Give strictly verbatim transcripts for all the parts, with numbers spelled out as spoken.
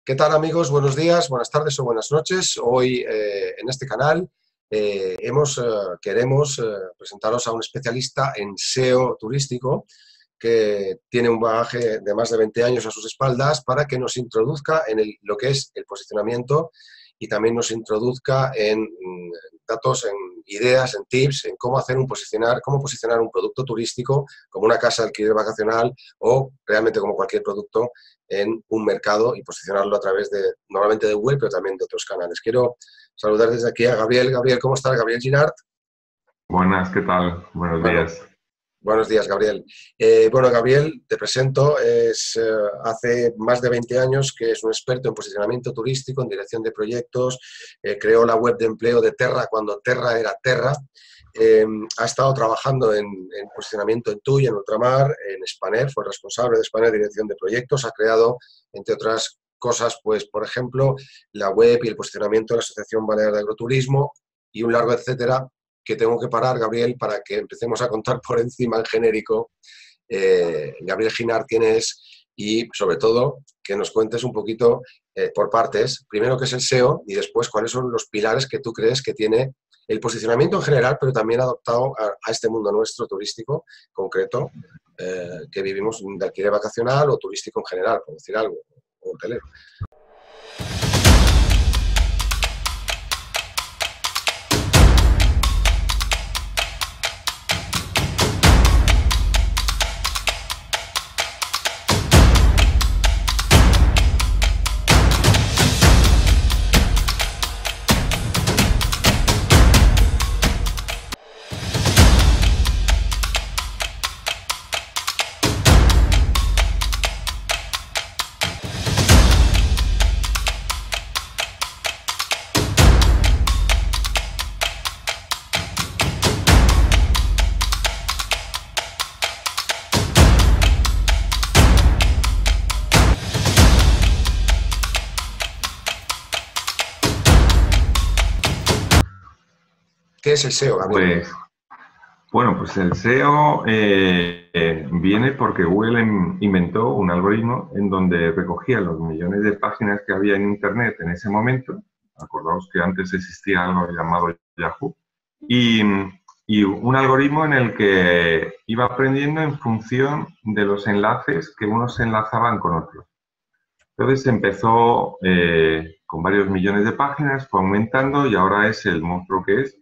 ¿Qué tal, amigos? Buenos días, buenas tardes o buenas noches. Hoy eh, en este canal eh, hemos, eh, queremos eh, presentaros a un especialista en S E O turístico que tiene un bagaje de más de veinte años a sus espaldas para que nos introduzca en el, lo que es el posicionamiento y también nos introduzca en mm, datos, en ideas, en tips, en cómo hacer un posicionar, cómo posicionar un producto turístico como una casa de alquiler vacacional o realmente como cualquier producto en un mercado y posicionarlo a través de, normalmente de web, pero también de otros canales. Quiero saludar desde aquí a Gabriel. Gabriel, ¿cómo estás? Gabriel Girard. Buenas, ¿qué tal? Buenos Bueno, días. buenos días, Gabriel. Eh, bueno, Gabriel, te presento, es, eh, hace más de veinte años que es un experto en posicionamiento turístico, en dirección de proyectos, eh, creó la web de empleo de Terra cuando Terra era Terra, eh, ha estado trabajando en, en posicionamiento en TUI, en Ultramar, en Spanair, fue responsable de Spanair, dirección de proyectos, ha creado, entre otras cosas, pues, por ejemplo, la web y el posicionamiento de la Asociación Balear de Agroturismo y un largo etcétera, que tengo que parar, Gabriel, para que empecemos a contar por encima en genérico. Eh, Gabriel Girard, quién es y, sobre todo, que nos cuentes un poquito eh, por partes, primero qué es el S E O y después cuáles son los pilares que tú crees que tiene el posicionamiento en general, pero también adaptado a, a este mundo nuestro turístico concreto, eh, que vivimos de alquiler vacacional o turístico en general, por decir algo, o hotelero. ¿Qué es el S E O, Gabriel? Pues, bueno, pues el S E O eh, eh, viene porque Google in- inventó un algoritmo en donde recogía los millones de páginas que había en Internet en ese momento. Acordaos que antes existía algo llamado Yahoo. Y, y un algoritmo en el que iba aprendiendo en función de los enlaces que unos se enlazaban con otros. Entonces empezó eh, con varios millones de páginas, fue aumentando y ahora es el monstruo que es.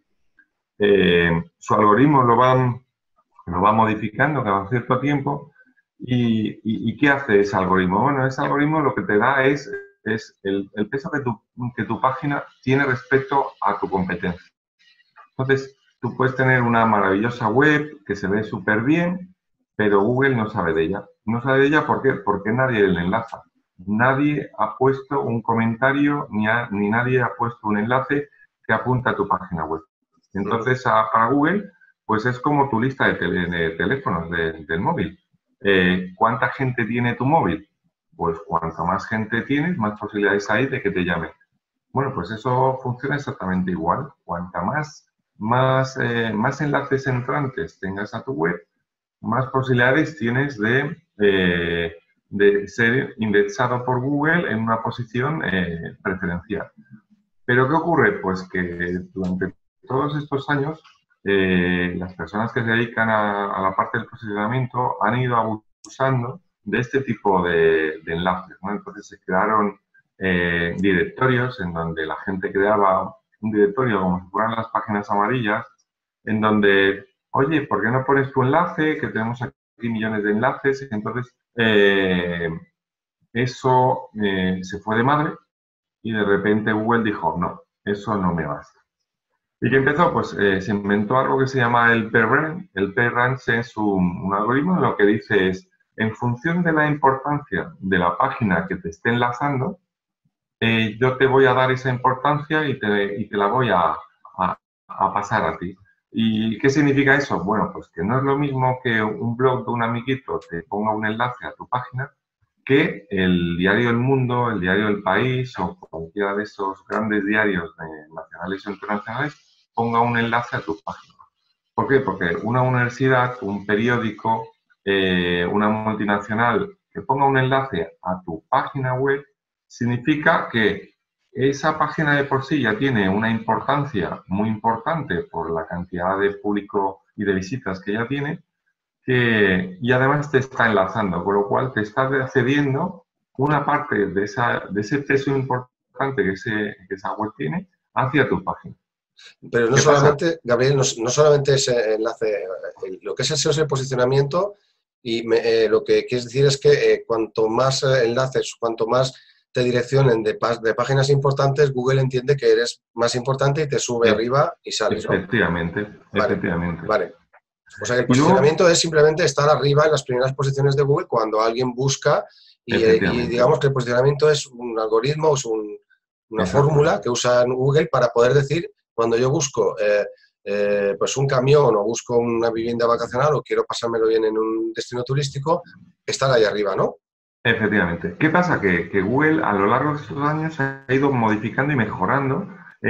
Eh, su algoritmo lo va, lo va modificando cada cierto tiempo. ¿Y, y, y qué hace ese algoritmo? Bueno, ese algoritmo lo que te da es, es el, el peso que tu, que tu página tiene respecto a tu competencia. Entonces, tú puedes tener una maravillosa web que se ve súper bien, pero Google no sabe de ella. No sabe de ella ¿por qué? Porque nadie le enlaza. Nadie ha puesto un comentario ni, ha, ni nadie ha puesto un enlace que apunta a tu página web. Entonces, a, para Google, pues es como tu lista de, tele, de teléfonos de, del móvil. Eh, ¿Cuánta gente tiene tu móvil? Pues cuanta más gente tienes, más posibilidades hay de que te llamen. Bueno, pues eso funciona exactamente igual. Cuanta más, más, eh, más enlaces entrantes tengas a tu web, más posibilidades tienes de, eh, de ser indexado por Google en una posición eh, preferencial. ¿Pero qué ocurre? Pues que durante todos estos años, eh, las personas que se dedican a, a la parte del posicionamiento han ido abusando de este tipo de, de enlaces, ¿no? Entonces se crearon eh, directorios en donde la gente creaba un directorio como si fueran las páginas amarillas, en donde, oye, ¿por qué no pones tu enlace? Que tenemos aquí millones de enlaces. Y entonces, eh, eso eh, se fue de madre. Y de repente Google dijo, no, eso no me basta. ¿Y qué empezó? Pues eh, se inventó algo que se llama el PageRank. El PageRank es un, un algoritmo, lo que dice es, en función de la importancia de la página que te esté enlazando, eh, yo te voy a dar esa importancia y te, y te la voy a, a, a pasar a ti. ¿Y qué significa eso? Bueno, pues que no es lo mismo que un blog de un amiguito te ponga un enlace a tu página, que el diario El Mundo, el diario El País o cualquiera de esos grandes diarios nacionales o internacionales ponga un enlace a tu página. ¿Por qué? Porque una universidad, un periódico, eh, una multinacional que ponga un enlace a tu página web significa que esa página de por sí ya tiene una importancia muy importante por la cantidad de público y de visitas que ya tiene, que, y además te está enlazando, con lo cual te está cediendo una parte de, esa, de ese peso importante que, ese, que esa web tiene hacia tu página. Pero no ¿Qué solamente, pasa? Gabriel, no, no solamente ese enlace, el, lo que es el S E O es el posicionamiento y me, eh, lo que quieres decir es que eh, cuanto más eh, enlaces, cuanto más te direccionen de, de páginas importantes, Google entiende que eres más importante y te sube E arriba y sales, ¿no? efectivamente, Vale, efectivamente. vale. O sea que el Y luego, posicionamiento es simplemente estar arriba en las primeras posiciones de Google cuando alguien busca y, eh, y efectivamente, digamos que el posicionamiento es un algoritmo, es un, una exacto. fórmula que usa Google para poder decir, cuando yo busco eh, eh, pues un camión o busco una vivienda vacacional o quiero pasármelo bien en un destino turístico, estar ahí arriba, ¿no? Efectivamente. ¿Qué pasa? Que, que Google a lo largo de estos años ha ido modificando y mejorando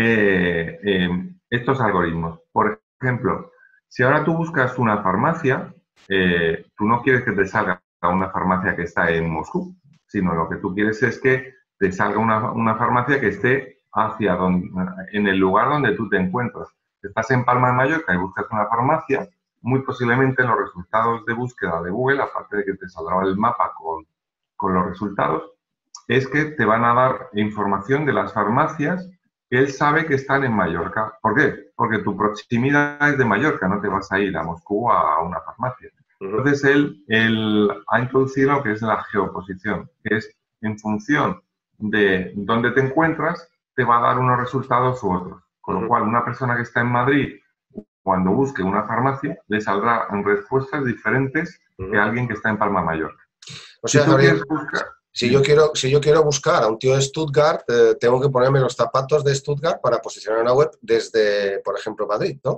eh, eh, estos algoritmos. Por ejemplo, si ahora tú buscas una farmacia, eh, tú no quieres que te salga una farmacia que está en Moscú, sino lo que tú quieres es que te salga una, una farmacia que esté hacia donde, en el lugar donde tú te encuentras. Si estás en Palma de Mallorca y buscas una farmacia, muy posiblemente en los resultados de búsqueda de Google, aparte de que te saldrá el mapa con con los resultados, es que te van a dar información de las farmacias que él sabe que están en Mallorca. ¿Por qué? Porque tu proximidad es de Mallorca, no te vas a ir a Moscú a una farmacia. Entonces él, él ha introducido lo que es la geoposición, que es en función de dónde te encuentras, te va a dar unos resultados u otros. Con lo cual, una persona que está en Madrid, cuando busque una farmacia, le saldrán respuestas diferentes que alguien que está en Palma de Mallorca. O sea, Si tú Gabriel, quieres buscar, si yo quiero, si yo quiero buscar a un tío de Stuttgart, eh, tengo que ponerme los zapatos de Stuttgart para posicionar una web desde, por ejemplo, Madrid, ¿no?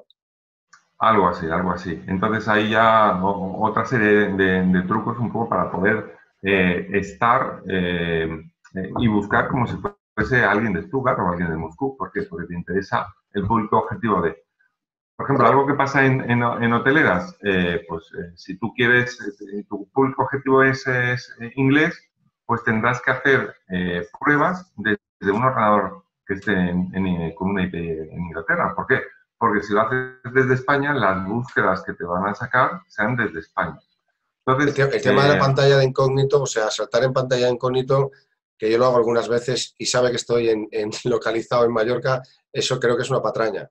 algo así, algo así. Entonces ahí ya o, otra serie de, de trucos un poco para poder eh, estar eh, eh, y buscar como si fuese alguien de Stuttgart o alguien de Moscú. ¿Por qué? Porque te interesa el público objetivo de... Por ejemplo, Vale. algo que pasa en, en, en hoteleras, eh, pues eh, si tú quieres, eh, tu público objetivo es, es eh, inglés, pues tendrás que hacer eh, pruebas desde de un ordenador que esté en, en, con una I P en Inglaterra. ¿Por qué? Porque si lo haces desde España, las búsquedas que te van a sacar sean desde España. El, te Entonces, el tema de la eh, pantalla de incógnito, o sea, saltar en pantalla de incógnito, que yo lo hago algunas veces y sabe que estoy en, en localizado en Mallorca, eso creo que es una patraña.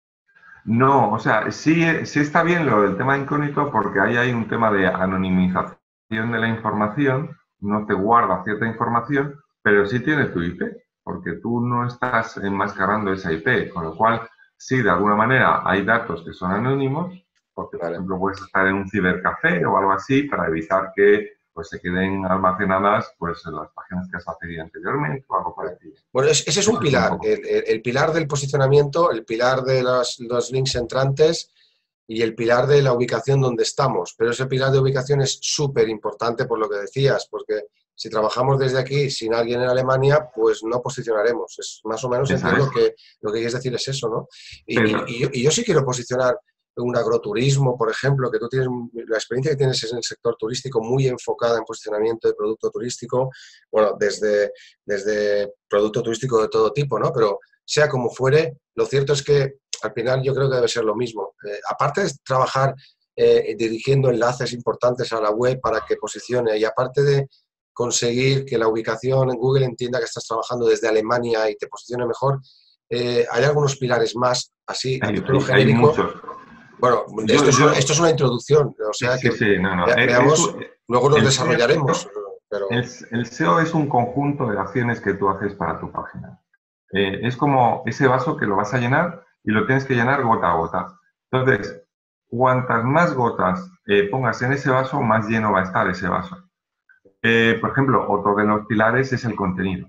no, o sea, sí, sí está bien lo del tema incógnito porque ahí hay un tema de anonimización de la información, no te guarda cierta información, pero sí tiene tu I P, porque tú no estás enmascarando esa I P, con lo cual sí, de alguna manera hay datos que son anónimos, porque por Vale. ejemplo puedes estar en un cibercafé o algo así para evitar que pues, se queden almacenadas pues, en las páginas que has accedido anteriormente o algo parecido. Bueno, ese es un Eso es un pilar, poco. el, el, el pilar del posicionamiento, el pilar de los, los links entrantes y el pilar de la ubicación donde estamos. Pero ese pilar de ubicación es súper importante por lo que decías, porque si trabajamos desde aquí sin alguien en Alemania, pues no posicionaremos. Es más o menos Esa entiendo es. que lo que quieres decir es eso, ¿no? Y, y, Pero, y, yo, y yo sí quiero posicionar un agroturismo, por ejemplo, que tú tienes, la experiencia que tienes es en el sector turístico muy enfocada en posicionamiento de producto turístico, bueno, desde, desde producto turístico de todo tipo, ¿no? Pero sea como fuere, lo cierto es que al final yo creo que debe ser lo mismo. Eh, aparte de trabajar eh, dirigiendo enlaces importantes a la web para que posicione y aparte de conseguir que la ubicación en Google entienda que estás trabajando desde Alemania y te posicione mejor, eh, hay algunos pilares más, así, a hay, título hay, hay genérico. muchos. Bueno, Yo, esto es, yo, esto es una introducción, o sí, sea sí, que sí, no, no. ve, Es, veamos, luego los el S E desarrollaremos, O, pero... el, el S E O es un conjunto de acciones que tú haces para tu página. Eh, es como ese vaso que lo vas a llenar y lo tienes que llenar gota a gota. Entonces, cuantas más gotas eh, pongas en ese vaso, más lleno va a estar ese vaso. Eh, por ejemplo, otro de los pilares es el contenido.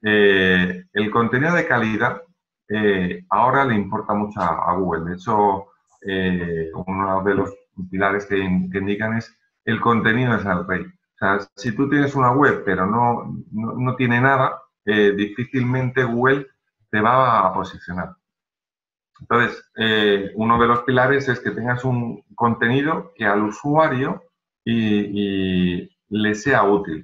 Eh, el contenido de calidad eh, ahora le importa mucho a, a Google. De hecho, eh, uno de los pilares que, que indican es el contenido es el rey. O sea, si tú tienes una web pero no, no, no tiene nada, eh, difícilmente Google te va a posicionar. Entonces, eh, uno de los pilares es que tengas un contenido que al usuario y, y le sea útil.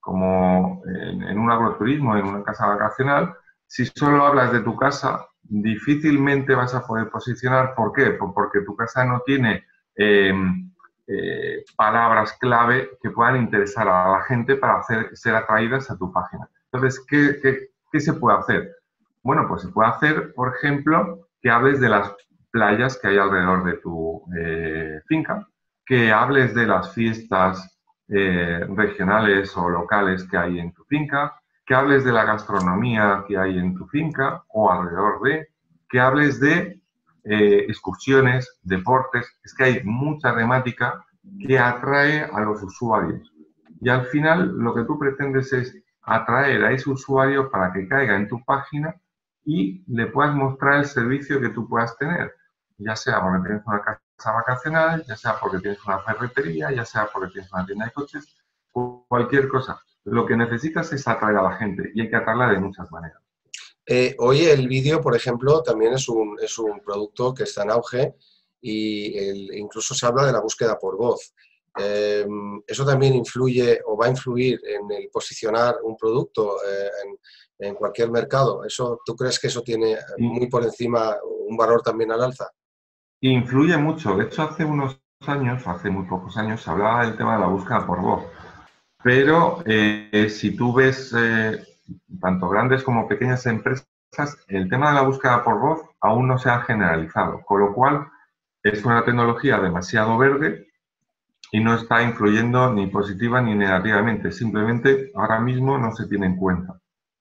como en, en un agroturismo, en una casa vacacional, si solo hablas de tu casa, difícilmente vas a poder posicionar. ¿Por qué? Pues porque tu casa no tiene eh, eh, palabras clave que puedan interesar a la gente para hacer, ser atraídas a tu página. Entonces, ¿qué, qué, qué se puede hacer? Bueno, pues se puede hacer, por ejemplo, que hables de las playas que hay alrededor de tu eh, finca, que hables de las fiestas eh, regionales o locales que hay en tu finca, que hables de la gastronomía que hay en tu finca o alrededor de, que hables de eh, excursiones, deportes. Es que hay mucha temática que atrae a los usuarios. Y al final lo que tú pretendes es atraer a ese usuario para que caiga en tu página y le puedas mostrar el servicio que tú puedas tener, ya sea porque tienes una casa vacacional, ya sea porque tienes una ferretería, ya sea porque tienes una tienda de coches, cualquier cosa. Lo que necesitas es atraer a la gente y hay que atraerla de muchas maneras. Eh, hoy el vídeo, por ejemplo, también es un, es un producto que está en auge y el, incluso se habla de la búsqueda por voz. Eh, ¿Eso también influye o va a influir en el posicionar un producto eh, en, en cualquier mercado? ¿Eso, ¿Tú crees que eso tiene muy por encima un valor también al alza? Influye mucho. De hecho, hace unos años, hace muy pocos años, se hablaba del tema de la búsqueda por voz. Pero eh, si tú ves eh, tanto grandes como pequeñas empresas, el tema de la búsqueda por voz aún no se ha generalizado, con lo cual es una tecnología demasiado verde y no está influyendo ni positiva ni negativamente. Simplemente ahora mismo no se tiene en cuenta.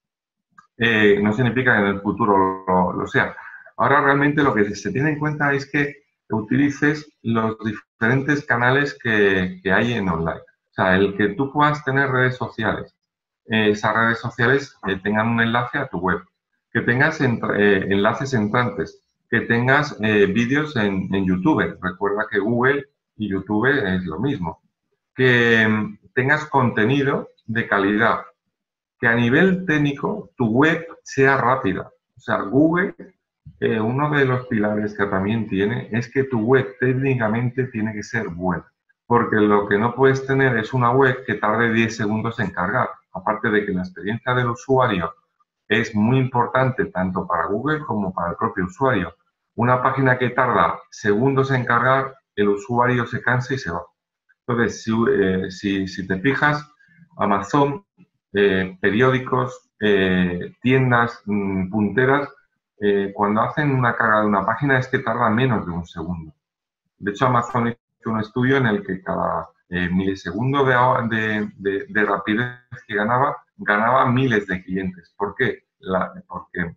Eh, no significa que en el futuro lo, lo sea. Ahora realmente lo que se tiene en cuenta es que utilices los diferentes canales que, que hay en online. O sea, el que tú puedas tener redes sociales, eh, esas redes sociales eh, tengan un enlace a tu web, que tengas entra, eh, enlaces entrantes, que tengas eh, vídeos en, en YouTube. Recuerda que Google y YouTube es lo mismo. Que mm, tengas contenido de calidad, que a nivel técnico tu web sea rápida. O sea, Google, eh, uno de los pilares que también tiene es que tu web técnicamente tiene que ser buena. Porque lo que no puedes tener es una web que tarde diez segundos en cargar. Aparte de que la experiencia del usuario es muy importante tanto para Google como para el propio usuario. Una página que tarda segundos en cargar, el usuario se cansa y se va. Entonces, si, eh, si, si te fijas, Amazon, eh, periódicos, eh, tiendas mmm, punteras, eh, cuando hacen una carga de una página es que tarda menos de un segundo. De hecho, Amazon hizo un estudio en el que cada eh, milisegundo de, de, de, de rapidez que ganaba, ganaba miles de clientes. ¿Por qué? La, porque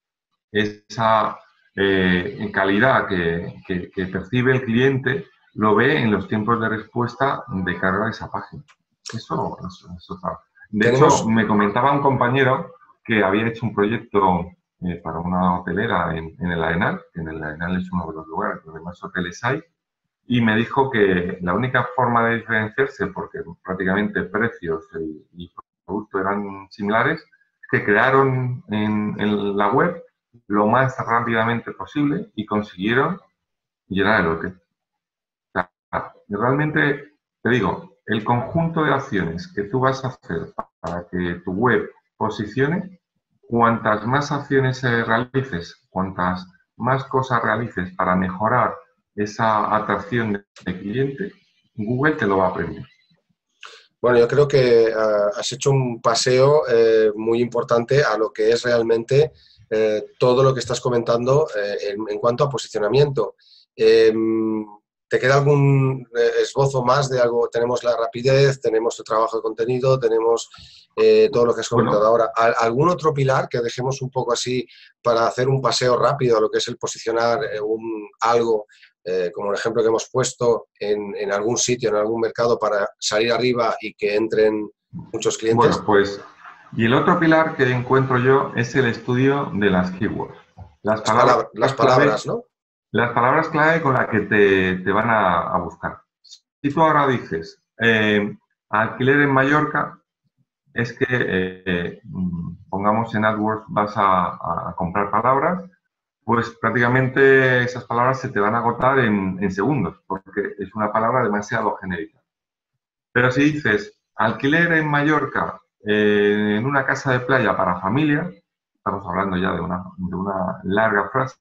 esa eh, calidad que, que, que percibe el cliente lo ve en los tiempos de respuesta de carga de esa página. Eso, eso, eso está. De ¿Tenemos? hecho, me comentaba un compañero que había hecho un proyecto eh, para una hotelera en, en el AENAL, que en el AENAL es uno de los lugares donde más hoteles hay, y me dijo que la única forma de diferenciarse, porque prácticamente precios y, y productos eran similares, que crearon en, en la web lo más rápidamente posible y consiguieron llenar el hotel. O sea, realmente, te digo, el conjunto de acciones que tú vas a hacer para que tu web posicione, cuantas más acciones realices, cuantas más cosas realices para mejorar esa atracción de cliente, Google te lo va a premiar. Bueno, yo creo que uh, has hecho un paseo eh, muy importante a lo que es realmente eh, todo lo que estás comentando eh, en, en cuanto a posicionamiento. Eh, ¿Te queda algún esbozo más de algo? Tenemos la rapidez, tenemos el trabajo de contenido, tenemos eh, todo lo que has comentado bueno. ahora. ¿Algún otro pilar que dejemos un poco así para hacer un paseo rápido a lo que es el posicionar eh, un, algo, eh, como el ejemplo que hemos puesto, en, en algún sitio, en algún mercado para salir arriba y que entren muchos clientes? Bueno, pues, y el otro pilar que encuentro yo es el estudio de las keywords. Las, las palabras, palabras, las palabras clave, ¿no? Las palabras clave con las que te, te van a, a buscar. Si tú ahora dices eh, alquiler en Mallorca, es que, eh, pongamos en AdWords, vas a, a comprar palabras, pues prácticamente esas palabras se te van a agotar en, en segundos, porque es una palabra demasiado genérica. Pero si dices alquiler en Mallorca, eh, en una casa de playa para familia, estamos hablando ya de una, de una larga frase,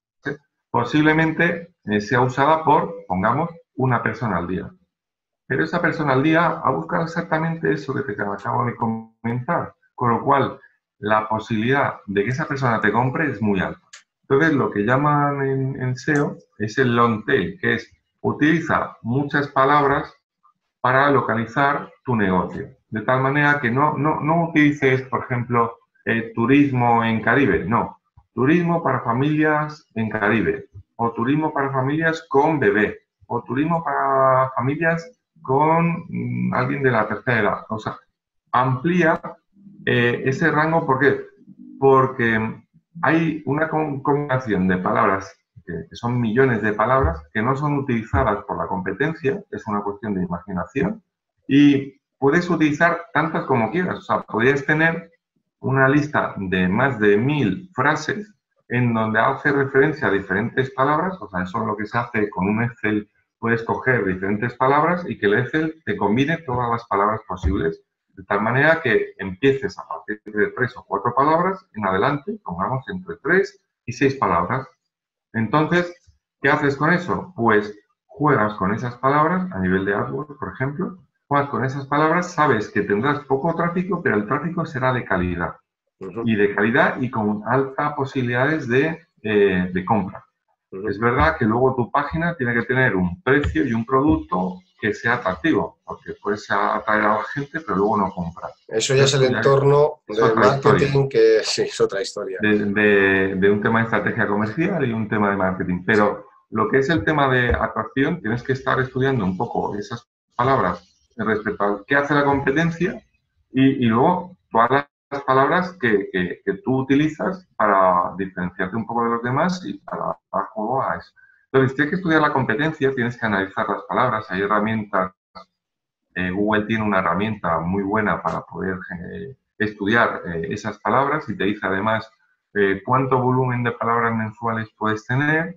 posiblemente eh, sea usada por, pongamos, una persona al día. Pero esa persona al día ha buscado exactamente eso que te acabo de comentar, con lo cual la posibilidad de que esa persona te compre es muy alta. Entonces, lo que llaman en, en S E O es el long tail, que es utiliza muchas palabras para localizar tu negocio. De tal manera que no, no, no utilices, por ejemplo, eh, turismo en Caribe, no. Turismo para familias en Caribe, o turismo para familias con bebé, o turismo para familias con mmm, alguien de la tercera edad. O sea, amplía eh, ese rango. ¿Por qué? Porque hay una combinación de palabras, que, que son millones de palabras, que no son utilizadas por la competencia, es una cuestión de imaginación, y puedes utilizar tantas como quieras. O sea, podrías tener una lista de más de mil frases en donde hace referencia a diferentes palabras. O sea, eso es lo que se hace con un Excel. Puedes coger diferentes palabras y que el Excel te combine todas las palabras posibles, de tal manera que empieces a partir de tres o cuatro palabras en adelante, pongamos entre tres y seis palabras. Entonces, ¿qué haces con eso? Pues juegas con esas palabras a nivel de AdWords, por ejemplo. Juegas con esas palabras, sabes que tendrás poco tráfico, pero el tráfico será de calidad. Uh-huh. Y de calidad y con altas posibilidades de, eh, de compra. Uh-huh. Es verdad que luego tu página tiene que tener un precio y un producto que sea atractivo, porque puedes atraer a la gente, pero luego no comprar. Eso ya Esto es el ya entorno es de marketing, historia. que sí, es otra historia. De, de, de un tema de estrategia comercial y un tema de marketing. Pero lo que es el tema de atracción, tienes que estar estudiando un poco esas palabras respecto a qué hace la competencia y, y luego todas las palabras que, que, que tú utilizas para diferenciarte un poco de los demás y para dar juego a eso. Entonces, tienes que estudiar la competencia, tienes que analizar las palabras, hay herramientas, eh, Google tiene una herramienta muy buena para poder eh, estudiar eh, esas palabras y te dice además eh, cuánto volumen de palabras mensuales puedes tener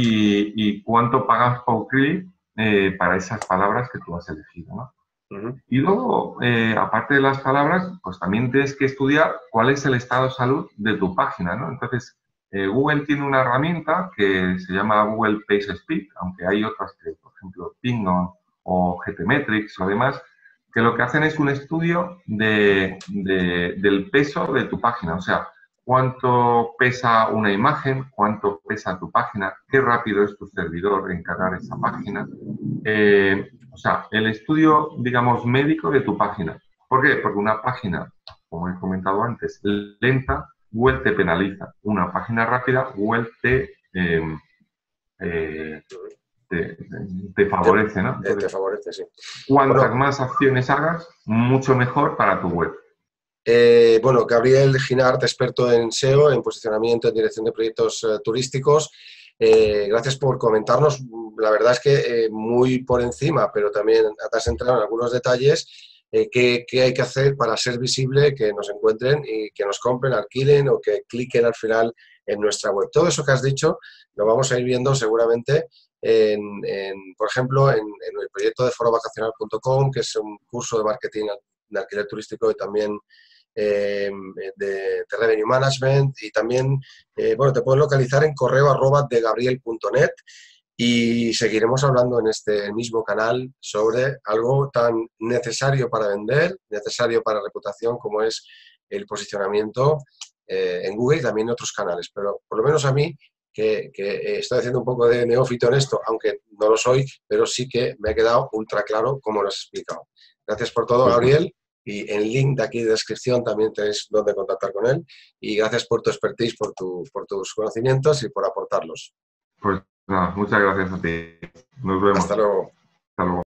y, y cuánto pagas por clic eh, para esas palabras que tú has elegido, ¿no? Uh-huh. Y luego, eh, aparte de las palabras, pues también tienes que estudiar cuál es el estado de salud de tu página, ¿no? Entonces, Eh, Google tiene una herramienta que se llama Google PageSpeed, aunque hay otras que, por ejemplo, Pingdom o GTmetrix o demás, que lo que hacen es un estudio de, de, del peso de tu página. O sea, cuánto pesa una imagen, cuánto pesa tu página, qué rápido es tu servidor en cargar esa página. Eh, o sea, el estudio, digamos, médico de tu página. ¿Por qué? Porque una página, como he comentado antes, lenta, Google te penaliza. Una página rápida, Google te, eh, eh, te, te favorece, ¿no? Entonces, te favorece, sí. Cuantas bueno, más acciones hagas, mucho mejor para tu web. Eh, bueno, Gabriel Ginart, experto en S E O, en posicionamiento, en dirección de proyectos eh, turísticos. Eh, gracias por comentarnos. La verdad es que eh, muy por encima, pero también te has entrado en algunos detalles. Eh, qué, qué hay que hacer para ser visible, que nos encuentren y que nos compren, alquilen o que cliquen al final en nuestra web. Todo eso que has dicho lo vamos a ir viendo seguramente, en, en, por ejemplo, en, en el proyecto de foro vacacional punto com, que es un curso de marketing de alquiler turístico y también eh, de, de revenue management. Y también, eh, bueno, te puedes localizar en correo arroba de gabriel punto net. Y seguiremos hablando en este mismo canal sobre algo tan necesario para vender, necesario para reputación, como es el posicionamiento eh, en Google y también en otros canales. Pero por lo menos a mí, que, que estoy haciendo un poco de neófito en esto, aunque no lo soy, pero sí que me ha quedado ultra claro como lo has explicado. Gracias por todo, Gabriel. Y en link de aquí de descripción también tenéis donde contactar con él. Y gracias por tu expertise, por, tu, por tus conocimientos y por aportarlos. Pues no, muchas gracias a ti. Nos vemos. Hasta luego. Hasta luego.